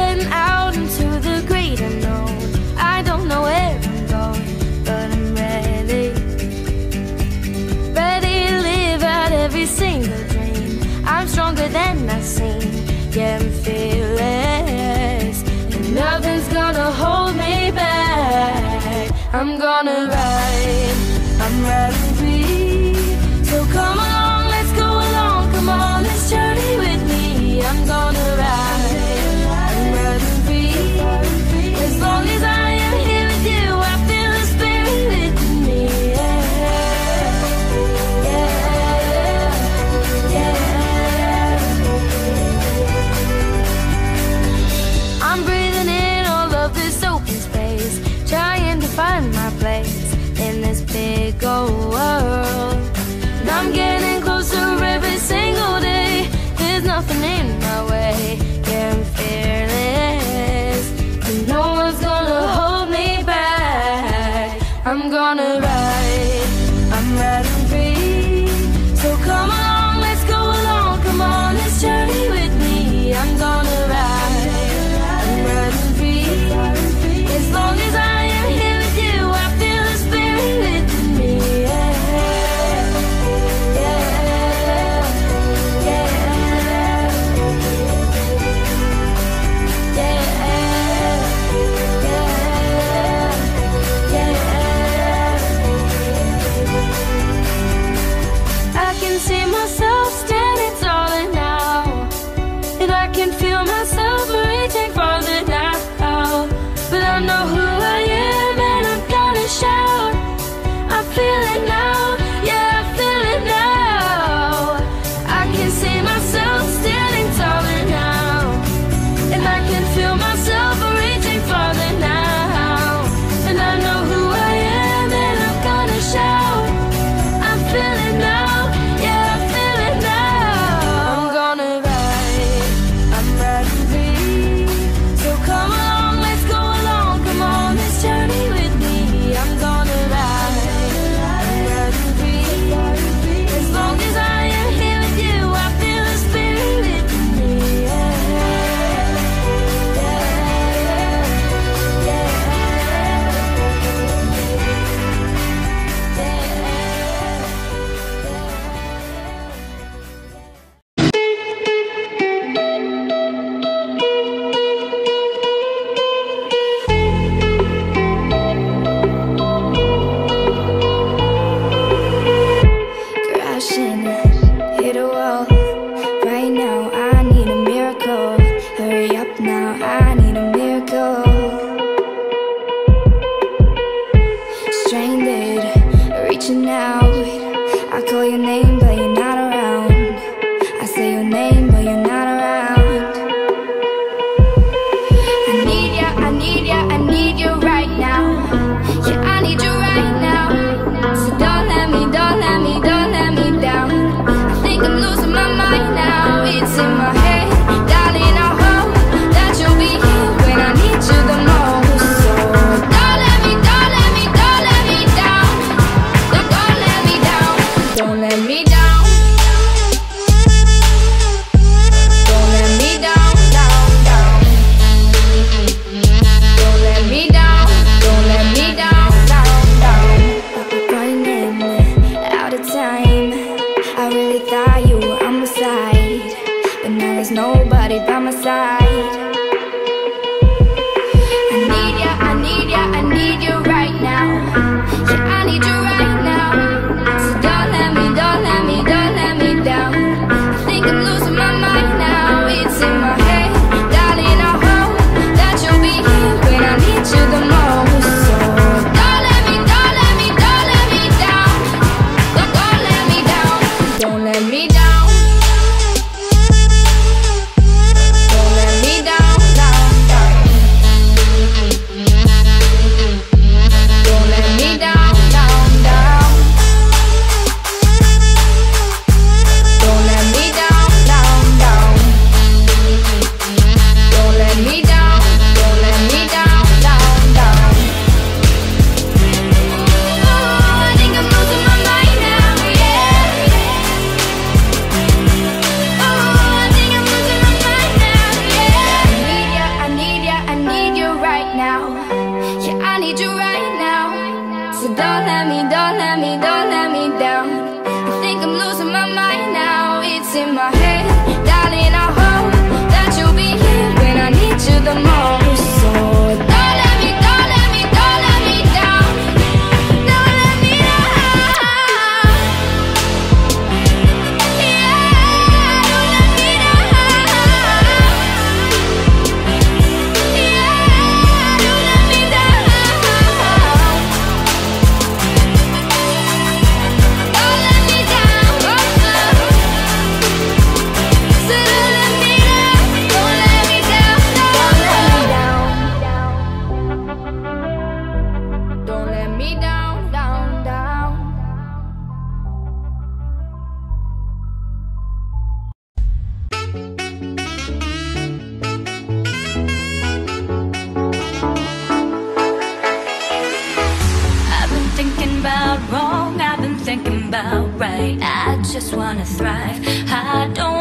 heading out into the great unknown. I don't know where I'm going, but I'm ready. Ready to live out every single dream. I'm stronger than I seem, yeah, I'm fearless, and nothing's gonna hold me back. I'm gonna ride, I'm riding free. So come along, let's go along, come on, let's journey with me. I'm gonna ride, I'm riding free. As long as I am here with you, I feel the spirit with me. Yeah, yeah, yeah. I'm breathing in all of this open space, trying to find my place in this big old world. about right. I just wanna thrive. I don't